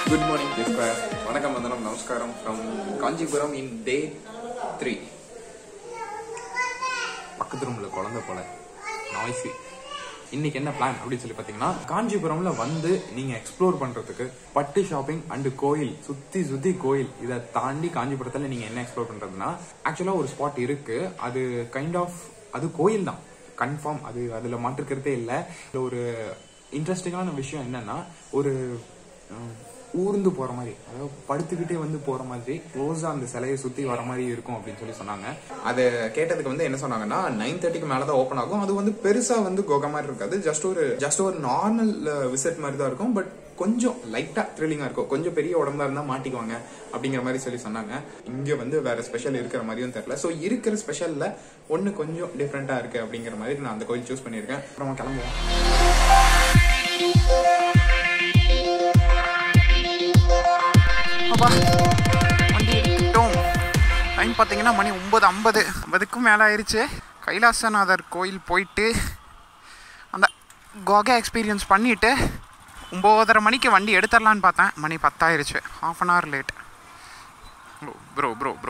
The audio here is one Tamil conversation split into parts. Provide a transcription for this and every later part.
Good morning, Dispa. Vanakkam vandanam namaskaram from Kanchipuram in day 3. பக்கத்து ரூம்ல குழந்தை போல நாய்ஸி. இன்னைக்கு என்ன பிளான் அப்படின்னு சொல்லி பாத்தீங்கன்னா, காஞ்சிபுரம்ல வந்து நீங்க எக்ஸ்ப்ளோர் பண்றதுக்கு பட்டு ஷாப்பிங் அண்ட் கோயில் சுத்தி கோயில் இதை தாண்டி காஞ்சிபுரத்துல நீங்க என்ன எக்ஸ்ப்ளோர் பண்றதுன்னா, ஆக்சுவலா ஒரு ஸ்பாட் இருக்கு. அது கைண்ட் ஆஃப் அது கோயில் தான் கன்ஃபார்ம். அது அதுல மாற்றுக்கிறதே இல்லை. ஒரு இன்ட்ரெஸ்டிங்கான விஷயம் என்னன்னா, ஒரு ஊர்ந்து போற மாதிரி, அதாவது படுத்துக்கிட்டே வந்து போற மாதிரி க்ளோஸா அந்த சிலையை சுத்தி வர மாதிரி இருக்கும் அப்படின்னு சொல்லி சொன்னாங்க. அதை கேட்டதுக்கு வந்து என்ன சொன்னாங்கன்னா, 9:30க்கு மேலதான் ஓப்பன் ஆகும். அது வந்து பெருசா வந்து குகை மாதிரி இருக்காது. ஜஸ்ட் ஒரு நார்மல் விசிட் மாதிரி தான் இருக்கும். பட் கொஞ்சம் லைட்டா த்ரில்லிங்கா இருக்கும். கொஞ்சம் பெரிய உடம்பா இருந்தா மாட்டிக்குவாங்க அப்படிங்கிற மாதிரி சொல்லி சொன்னாங்க. இங்க வந்து வேற ஸ்பெஷல் இருக்கிற மாதிரியும் தெரியல. சோ இருக்கிற ஸ்பெஷல்ல ஒண்ணு கொஞ்சம் டிஃப்ரெண்டா இருக்கு அப்படிங்கிற மாதிரி நான் அந்த கோயில் சூஸ் பண்ணிருக்கேன். அப்புறம் கிளம்புவோம். வண்டி எடுத்துட்டோம். டைம் பார்த்தீங்கன்னா மணி 9:50. 50க்கும் மேலே ஆயிடுச்சு. கைலாசநாதர் கோயில் போயிட்டு அந்த கோகா எக்ஸ்பீரியன்ஸ் பண்ணிவிட்டு 9:30 மணிக்கு வண்டி எடுத்துடலான்னு பார்த்தேன். மணி 10 ஆயிடுச்சு. ½ an hour லேட். ப்ரோ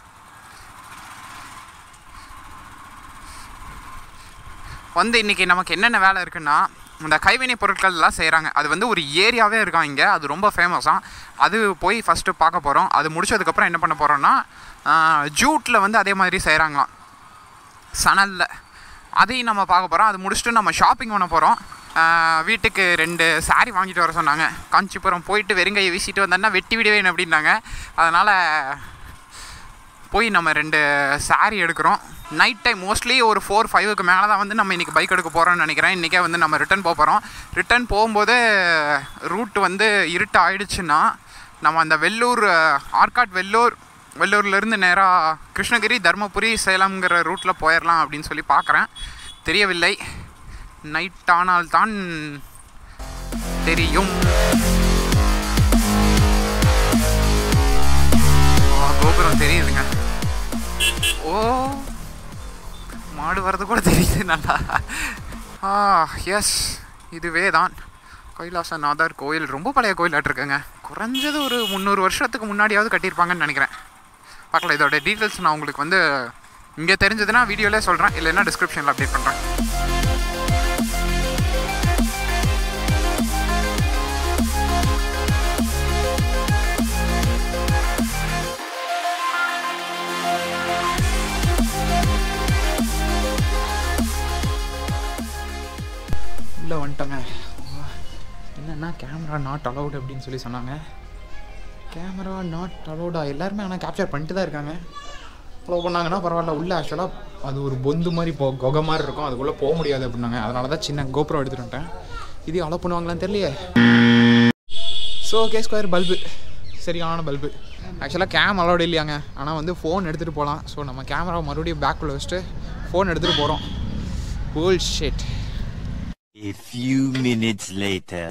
வந்து இன்றைக்கி நமக்கு என்னென்ன வேலை இருக்குன்னா, இந்த கைவினை பொருட்கள்லாம் செய்கிறாங்க. அது வந்து ஒரு ஏரியாவே இருக்கான் இங்கே. அது ரொம்ப ஃபேமஸாக. அது போய் ஃபஸ்ட்டு பார்க்க போகிறோம். அது முடிச்சதுக்கப்புறம் என்ன பண்ண போகிறோன்னா, ஜூட்டில் வந்து அதே மாதிரி செய்கிறாங்களாம், சணலில். அதையும் நம்ம பார்க்க போகிறோம். அது முடிச்சுட்டு நம்ம ஷாப்பிங் பண்ண போகிறோம். வீட்டுக்கு 2 சாரீ வாங்கிட்டு வர சொன்னாங்க. காஞ்சிபுரம் போயிட்டு வெறுங்கையை வீசிட்டு வந்தோன்னா வெட்டி விடுவேன் அப்படின்னாங்க. அதனால் போய் நம்ம 2 சாரீ எடுக்கிறோம். நைட் டைம் மோஸ்ட்லி ஒரு 4-5க்கு மேலே தான் வந்து நம்ம இன்றைக்கி பைக் எடுக்க போகிறோம்னு நினைக்கிறேன். இன்றைக்கே வந்து நம்ம ரிட்டன் போகிறோம். ரிட்டன் போகும்போது ரூட் வந்து இருட்டு ஆயிடுச்சுன்னா, நம்ம அந்த ஆர்காட் வெள்ளூர்லேருந்து நேராக கிருஷ்ணகிரி, தர்மபுரி, சேலம்ங்கிற ரூட்டில் போயிடலாம் அப்படின்னு சொல்லி பார்க்குறேன். தெரியவில்லை. நைட் ஆனால்தான் தெரியும். கோபுரம் தெரியுதுங்க. ஓ, மாடு வர்றது கூட தெரியுது நல்லா. எஸ், இதுவே தான் கைலாசநாதர் கோயில். ரொம்ப பழைய கோயிலாட்டிருக்குங்க. குறைஞ்சது ஒரு 300 வருஷத்துக்கு முன்னாடியாவது கட்டியிருப்பாங்கன்னு நினைக்கிறேன். பார்க்கலாம். இதோட டீட்டெயில்ஸ் நான் உங்களுக்கு வந்து இங்கே தெரிஞ்சதுன்னா வீடியோவிலே சொல்கிறேன், இல்லைன்னா டிஸ்கிரிப்ஷனில் அப்டேட் பண்ணுறேன். உள்ளே வந்துட்டோங்க. என்னென்னா, கேமரா நாட் அலவுட் அப்படின்னு சொல்லி சொன்னாங்க. கேமரா நாட் அலவுடா? எல்லாருமே ஆனால் கேப்சர் பண்ணிட்டு தான் இருக்காங்க. அலோவ் பண்ணாங்கன்னா பரவாயில்ல. உள்ளே ஆக்சுவலாக அது ஒரு பொந்து மாதிரி குகை மாதிரி இருக்கும். அதுக்குள்ளே போக முடியாது அப்படின்னாங்க. அதனால தான் சின்ன கோப்ரோ எடுத்துகிட்டு வந்துட்டேன். இது அலோவ் பண்ணுவாங்களான்னு தெரியலையே. ஸோ K² பல்பு, சரியான பல்பு. ஆக்சுவலாக கேம் அலோடு இல்லையாங்க. ஆனால் வந்து ஃபோன் எடுத்துகிட்டு போகலாம். ஸோ நம்ம கேமராவை மறுபடியும் பேக்குள்ளே வச்சுட்டு ஃபோன் எடுத்துகிட்டு போகிறோம். Bullshit. A few minutes later.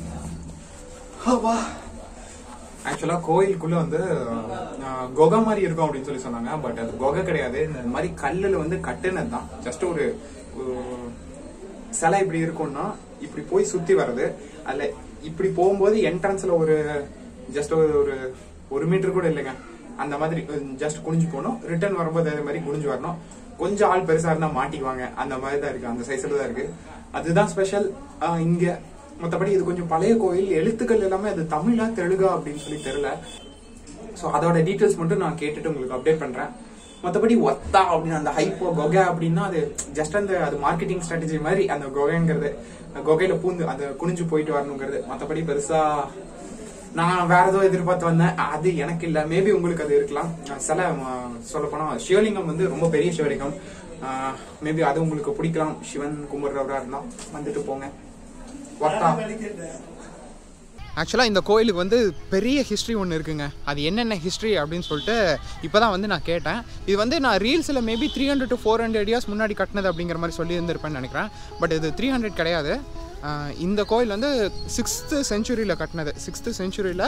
ஆக்சுவலா கோயிலுக்குள்ள வந்து குகை மாதிரி இருக்கும் அப்படின்னு சொல்லி சொன்னாங்க. பட் அது குகை கிடையாது. இந்த மாதிரி கல்லுல வந்து கட்டுனது தான். ஜஸ்ட் ஒரு சிலை இப்படி இருக்கும்னா இப்படி போய் சுத்தி வர்றது. அதுல இப்படி போகும்போது என்ட்ரன்ஸ்ல ஒரு ஜஸ்ட் ஒரு 1 மீட்டர் கூட இல்லைங்க. அந்த மாதிரி ஜஸ்ட் குனிஞ்சு போகணும். ரிட்டர்ன் வரும்போது அதே மாதிரி குனிஞ்சு வரணும். கொஞ்சம் ஆள் பெருசா இருந்தா மாட்டிக்குவாங்க. அந்த மாதிரி தான் இருக்கு. அந்த சைஸ்ல தான் இருக்கு. அதுதான் ஸ்பெஷல் இங்க. மற்றபடி இது கொஞ்சம் பழைய கோயில். எழுத்துக்கள் எல்லாமே அது தமிழா தெலுங்கா அப்படின்னு சொல்லி தெரியல. ஸோ அதோட டீட்டெயில்ஸ் மட்டும் நான் கேட்டுட்டு உங்களுக்கு அப்டேட் பண்றேன். மற்றபடி ஒத்தா அப்படின்னு அந்த ஹைப்போ கொகை அப்படின்னா அது ஜஸ்ட் அது மார்க்கெட்டிங் ஸ்ட்ராட்டஜி மாதிரி. அந்த கொகைங்கிறது கொகையில பூந்து அந்த குனிஞ்சு போயிட்டு வரணுங்கிறது. மற்றபடி பெருசா நான் வேற ஏதோ எதிர்பார்த்து வந்தேன். அது எனக்கு இல்லை. மேபி உங்களுக்கு அது இருக்கலாம். சில சொல்ல போனா சிவலிங்கம் வந்து ரொம்ப பெரிய சிவலிங்கம். மேபி அது உங்களுக்கு பிடிக்கலாம். சிவன் கும்பிடுறவரா இருந்தா வந்துட்டு போங்க. ஆக்சுவலாக இந்த கோயிலுக்கு வந்து பெரிய ஹிஸ்ட்ரி ஒன்று இருக்குங்க. அது என்னென்ன ஹிஸ்ட்ரி அப்படின்னு சொல்லிட்டு இப்போ தான் வந்து நான் கேட்டேன். இது வந்து நான் ரீல்ஸில் மேபி 300 to 400 இயர்ஸ் முன்னாடி கட்டினது அப்படிங்கிற மாதிரி சொல்லி இருந்திருப்பேன்னு நினைக்கிறேன். பட் இது 300 கிடையாது. இந்த கோயில் வந்து 6th century கட்டினது. 6th century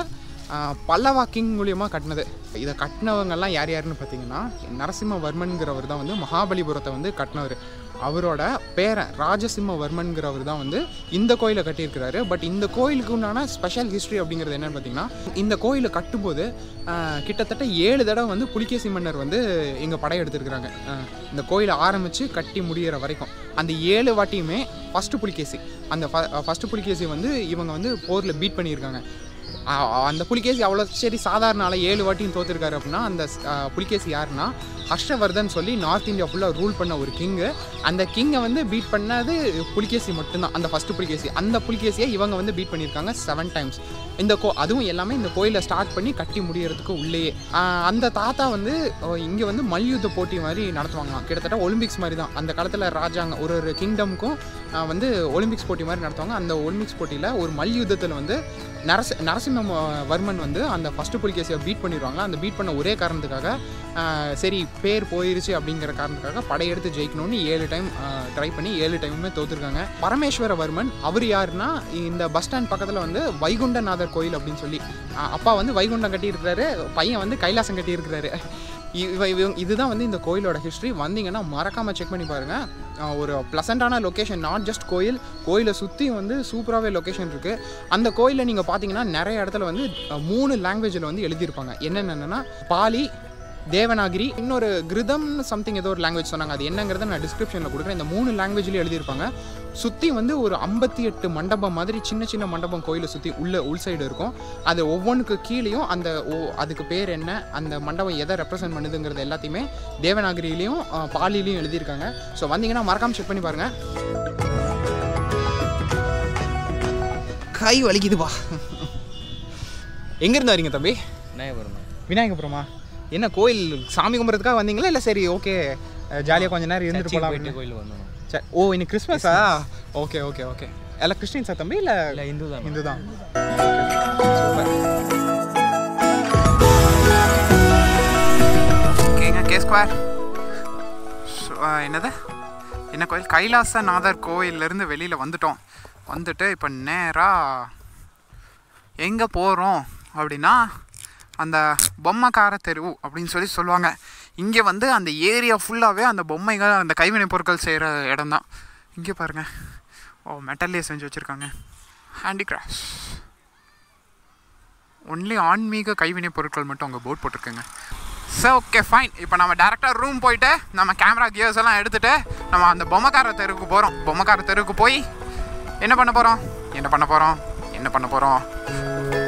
பல்லவா கிங் மூலியமாக கட்டினது. இதை கட்டினவங்கெல்லாம் யார் யாருன்னு பார்த்தீங்கன்னா, நரசிம்மவர்மன்கிறவர் தான் வந்து மகாபலிபுரத்தை வந்து கட்டினவர். அவரோட பேரன் ராஜசிம்மவர்மன்கிறவர் தான் வந்து இந்த கோயிலை கட்டியிருக்கிறாரு. பட் இந்த கோயிலுக்கு உண்டான ஸ்பெஷல் ஹிஸ்ட்ரி அப்படிங்கிறது என்னென்னு பார்த்தீங்கன்னா, இந்த கோயிலை கட்டும்போது கிட்டத்தட்ட 7 தடவை வந்து புலிகேசி மன்னர் வந்து இங்கே படையெடுத்துருக்குறாங்க. இந்த கோயிலை ஆரம்பித்து கட்டி முடிகிற வரைக்கும் அந்த 7 வாட்டியுமே ஃபஸ்ட்டு புலிகேசி, அந்த ஃபஸ்ட்டு புலிகேசி வந்து இவங்க வந்து போரில் பீட் பண்ணியிருக்காங்க. அந்த புலிகேசி அவ்வளோ சரி சாதாரண ஆளை 7 வாட்டியும் தோற்றுருக்காரு அப்படின்னா, அந்த புலிகேசி யாருன்னா ஹர்ஷவர்தன் சொல்லி நார்த் இந்தியா ஃபுல்லாக ரூல் பண்ண ஒரு கிங்கு. அந்த கிங்கை வந்து பீட் பண்ணது புலிகேசி மட்டும்தான், அந்த ஃபஸ்ட்டு புலிகேசி. அந்த புலிகேசியை இவங்க வந்து பீட் பண்ணியிருக்காங்க 7 டைம்ஸ். அதுவும் எல்லாமே இந்த கோயிலை ஸ்டார்ட் பண்ணி கட்டி முடியறதுக்கு உள்ளேயே. அந்த தாத்தா வந்து இங்கே வந்து மல்யுத்த போட்டி மாதிரி நடத்துவாங்களாம். கிட்டத்தட்ட ஒலிம்பிக்ஸ் மாதிரி தான். அந்த காலத்தில் ராஜாங்க ஒரு கிங்டமுக்கும் வந்து ஒலிம்பிக்ஸ் போட்டி மாதிரி நடத்துவாங்க. அந்த ஒலிம்பிக்ஸ் போட்டியில் ஒரு மல்யுத்தத்தில் வந்து நரசிம்மவர்மன் வந்து அந்த ஃபஸ்ட்டு புலிகேசியை பீட் பண்ணிடுவாங்க. அந்த பீட் பண்ண ஒரே காரணத்துக்காக சரி பேர் போயிருச்சு அப்படிங்கிற காரணத்துக்காக படையெடுத்து ஜெயிக்கணும்னு 7 டைம் ட்ரை பண்ணி 7 டைமுமே தோற்றுருக்காங்க. பரமேஸ்வரவர்மன் அவர் யாருன்னா, இந்த பஸ் ஸ்டாண்ட் பக்கத்தில் வந்து வைகுண்டநாதர் கோயில் அப்படின்னு சொல்லி, அப்பா வந்து வைகுண்டம் கட்டியிருக்கிறாரு, பையன் வந்து கைலாசம் கட்டியிருக்கிறாரு. இதுதான் வந்து இந்த கோயிலோட ஹிஸ்ட்ரி. வந்தீங்கன்னா மறக்காமல் செக் பண்ணி பாருங்கள். ஒரு ப்ளசண்ட்டான லொக்கேஷன், நாட் ஜஸ்ட் கோயிலை சுற்றி வந்து சூப்பராகவே லொக்கேஷன் இருக்குது. அந்த கோயிலில் நீங்கள் பார்த்தீங்கன்னா நிறைய இடத்துல வந்து 3 லாங்குவேஜில் வந்து எழுதியிருப்பாங்க. என்னென்னா பாலி, தேவநாகிரி, இன்னொரு கிருதம் சம்திங் ஏதோ ஒரு லாங்குவேஜ் சொன்னாங்க. அது என்னங்கிறத நான் டிஸ்கிரிப்ஷனில் கொடுக்குறேன். இந்த 3 லாங்குவேஜ்லேயும் எழுதியிருப்பாங்க. சுற்றி வந்து ஒரு 58 மண்டபம் மாதிரி சின்ன சின்ன மண்டபம் கோயிலை சுற்றி உள் சைடு இருக்கும். அது ஒவ்வொன்றுக்கு கீழேயும் அந்த அதுக்கு பேர் என்ன, அந்த மண்டபம் எதை ரெப்ரசன்ட் பண்ணுதுங்கிறது எல்லாத்தையுமே தேவநாகிரியிலையும் பாலிலையும் எழுதியிருக்காங்க. ஸோ வந்தீங்கன்னா மறக்காமல் செக் பண்ணி பாருங்கள். கை வலிக்குதுப்பா. எங்கேருந்து வரீங்க தம்பி? விநாயகபுரமா? என்ன கோயில் சாமி கும்பிட்றதுக்காக வந்தீங்களா இல்லை சரி ஓகே ஜாலியாக கொஞ்சம் நேரம் இருந்துட்டு போகலாம் கோயில் வந்தோம்? சரி. ஓ இன்னைக்கு கிறிஸ்மஸா? Okay okay okay. எல்லாம் கிறிஸ்டின்ஸா தம்பி? இல்லை இந்து தான். இந்து தான். சூப்பர். ஓகேங்க. K2 என்னது என்ன கோயில்? கைலாசநாதர் கோயிலேருந்து வெளியில் வந்துட்டு இப்போ நேராக எங்கே போகிறோம் அப்படின்னா, அந்த பொம்மைக்கார தெரு அப்படின்னு சொல்லுவாங்க. இங்கே வந்து அந்த ஏரியா ஃபுல்லாகவே அந்த பொம்மைகள், அந்த கைவினை பொருட்கள் செய்கிற இடம் தான். இங்கே பாருங்கள், மெட்டல்லே செஞ்சு வச்சுருக்காங்க. ஹேண்டிகிராஃப்ட்ஸ் ஒன்லி ஆன்மீக கைவினை பொருட்கள் மட்டும் அங்கே போர்ட் போட்டிருக்குங்க. So okay fine. இப்போ நம்ம டேரெக்டாக ரூம் போயிட்டு நம்ம கேமரா கியர்ஸ் எல்லாம் எடுத்துகிட்டு நம்ம அந்த பொம்மைக்கார தெருவுக்கு போகிறோம். பொம்மைக்கார தெருவுக்கு போய் என்ன பண்ண போகிறோம்?